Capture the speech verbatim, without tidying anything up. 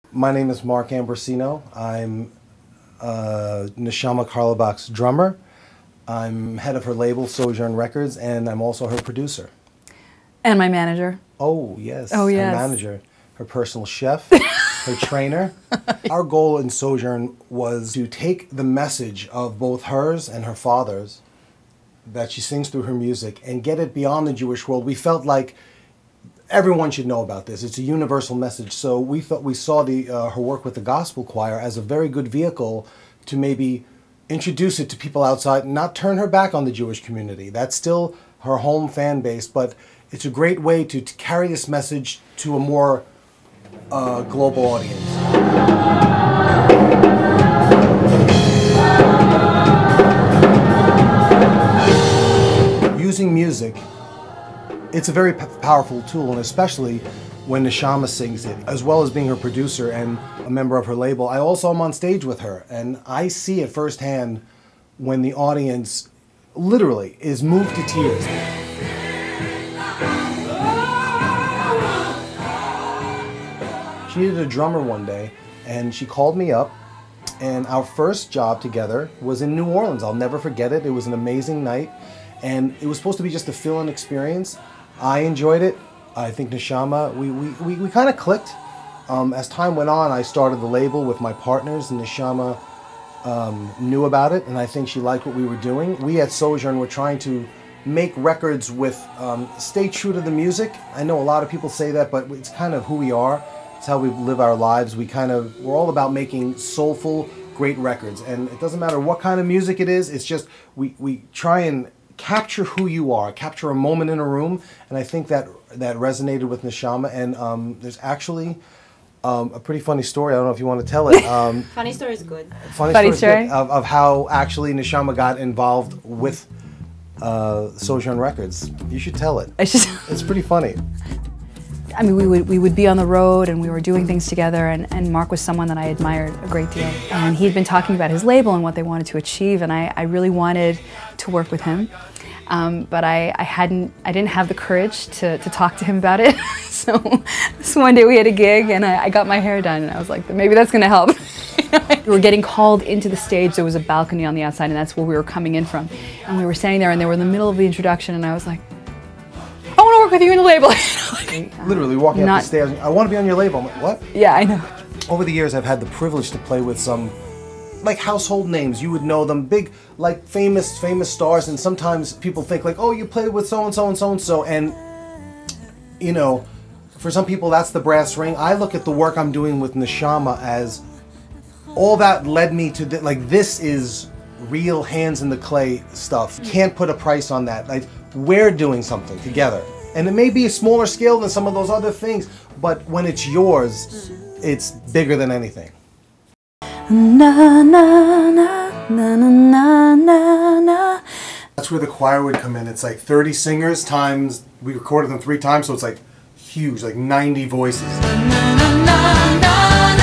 My name is Mark Ambrosina. I'm uh, Neshama Karlbach's drummer. I'm head of her label, Sojourn Records, and I'm also her producer. And my manager. Oh, yes. Oh, yes. Her manager, her personal chef, her trainer. Our goal in Sojourn was to take the message of both hers and her father's that she sings through her music and get it beyond the Jewish world. We felt like everyone should know about this. It's a universal message. So we thought we saw the uh, her work with the gospel choir as a very good vehicle to maybe introduce it to people outside and not turn her back on the Jewish community. That's still her home fan base, but it's a great way to, to carry this message to a more uh, global audience. Using music, it's a very p powerful tool, and especially when Neshama sings it, as well as being her producer and a member of her label. I also am on stage with her, and I see it firsthand when the audience literally is moved to tears. She needed a drummer one day, and she called me up, and our first job together was in New Orleans. I'll never forget it. It was an amazing night, and it was supposed to be just a fill-in experience. I enjoyed it. I think Neshama, we, we, we, we kind of clicked. Um, as time went on, I started the label with my partners, and Neshama um, knew about it, and I think she liked what we were doing. We at Sojourn were trying to make records with, um, stay true to the music. I know a lot of people say that, but it's kind of who we are. It's how we live our lives. We kind of, we're all about making soulful, great records. And it doesn't matter what kind of music it is, it's just, we, we try and capture who you are, capture a moment in a room, and I think that that resonated with Neshama. And um, there's actually um, a pretty funny story. I don't know if you want to tell it. Um, funny story is good. Funny, funny story, story. Is good, of, of how actually Neshama got involved with uh, Sojourn Records. You should tell it. I should. It's pretty funny. I mean, we would, we would be on the road and we were doing things together, and, and Mark was someone that I admired a great deal. And he'd been talking about his label and what they wanted to achieve, and I, I really wanted to work with him. Um, but I, I hadn't, I didn't have the courage to, to talk to him about it. So this one day we had a gig and I, I got my hair done, and I was like, maybe that's gonna help. We were getting called into the stage. There was a balcony on the outside, and that's where we were coming in from. And we were standing there, and they were in the middle of the introduction, and I was like, I want to work with you in the label. Like, um, Literally walking not, up the stairs, I want to be on your label. I'm like, what? Yeah, I know. Over the years, I've had the privilege to play with some, like, household names. You would know them, big, like, famous, famous stars, and sometimes people think, like, oh, you played with so-and-so and so-and-so, and, you know, for some people, that's the brass ring. I look at the work I'm doing with Neshama as all that led me to, th like, this is real hands in the clay stuff. Can't put a price on that. Like, we're doing something together. And it may be a smaller scale than some of those other things, but when it's yours, it's bigger than anything. Na, na, na, na, na, na, na. That's where the choir would come in. It's like thirty singers times, we recorded them three times, so it's like huge, like ninety voices. Na, na, na, na, na.